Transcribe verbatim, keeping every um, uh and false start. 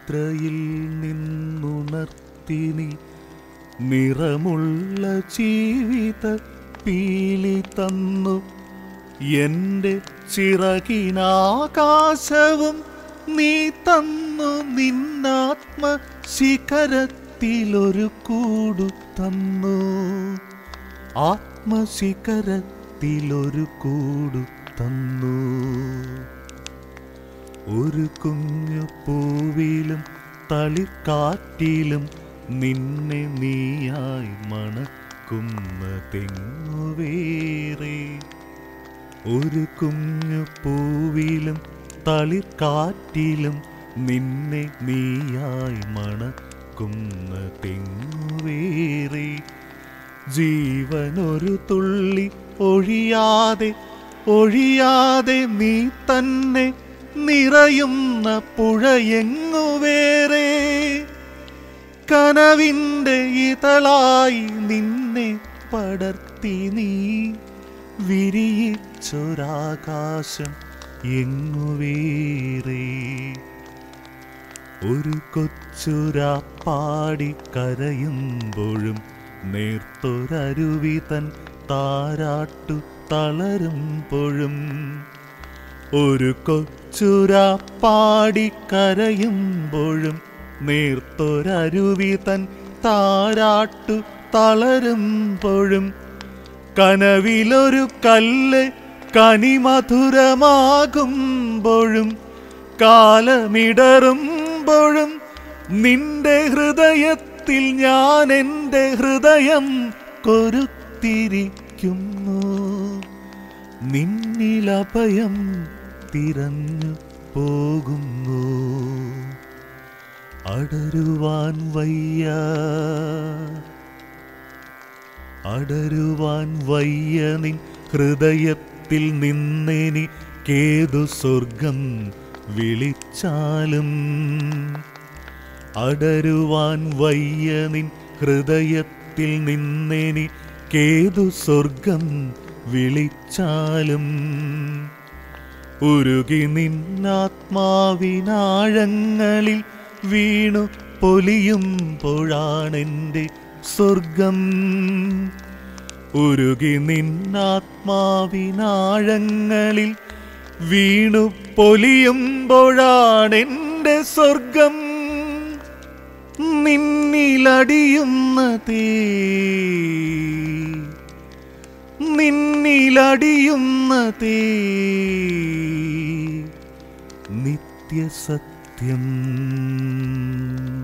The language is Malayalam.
നിദ്രയിൽ നിന്നുണർത്തിനി നിറമുള്ള ജീവിത പീലി തന്നു. എൻ്റെ ചിറകിനാകാശവും നീ തന്നു. നിന്നാത്മ ശിഖരത്തിലൊരു കൂടു തന്നു. ആത്മശിഖരത്തിലൊരു കൂടു തന്നു. ഒരു കുഞ്ഞു പൂവിലും തളിർക്കാറ്റിലും നിന്നെ നീയായി മണക്കുന്ന തെങ്ങുവേറെ. ഒരു കുഞ്ഞു പൂവിലും തളിർക്കാറ്റിലും നിന്നെ നീയായി മണക്കുന്ന തെങ്ങുവേറെ. ജീവനൊരു തുള്ളി ഒഴിയാതെ ഒഴിയാതെ നീ തന്നെ നിറയുന്ന പുഴയെങ്ങുവേറെ. കനവിൻ്റെ ഇതളായി നിന്നെ പടർത്തി നീ വിരിയിച്ചൊരാകാശം എങ്ങുവേറെ. ഒരു കൊച്ചുരാപ്പാടി കരയുമ്പോഴും നേർത്തൊരരുവി തൻ താരാട്ടു തളരുമ്പോഴും. ഒരു കൊച്ചുരാപ്പാടി കരയുമ്പോഴും നേർത്തൊരരുവി തൻ താരാട്ടു തളരുമ്പോഴും. കനവിലൊരു കല്ല് കനിമധുരമാകുമ്പോഴും കാലമിടറുമ്പോഴും നിന്റെ ഹൃദയത്തിൽ ഞാൻ എൻ്റെ ഹൃദയം കൊരുത്തിരിക്കുന്നു. നിന്നിലഭയം തിരഞ്ഞു പോകുന്നു. അടരുവാൻ വയ്യ അടരുവാൻ വയ്യ നിൻ ഹൃദയത്തിൽ നിന്നെനിക്കേതു സ്വർഗം വിളിച്ചാലും. അടരുവാൻ വയ്യ നിൻ ഹൃദയത്തിൽ നിന്നെനിക്കേതു സ്വർഗം വിളിച്ചാലും. ഉരുകി നിന്നാത്മാവിനാഴങ്ങളിൽ വീണു പൊലിയുമ്പോഴാണെൻ്റെ സ്വർഗം. ഉരുകി നിന്നാത്മാവിനാഴങ്ങളിൽ വീണു പൊലിയുമ്പോഴാണെൻ്റെ സ്വർഗം. നിന്നിലടിയുന്നതേ നിന്നിലടിയുന്നതേ നിത്യസത്യം.